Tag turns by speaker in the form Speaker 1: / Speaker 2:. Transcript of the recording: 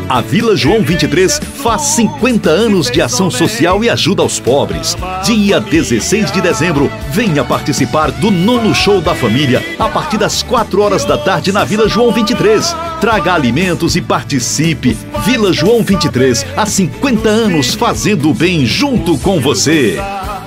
Speaker 1: A Vila João 23 faz 50 anos de ação social e ajuda aos pobres. Dia 16 de dezembro, venha participar do 9º Show da Família, a partir das 4 horas da tarde na Vila João 23. Traga alimentos e participe. Vila João 23, há 50 anos fazendo o bem junto com você.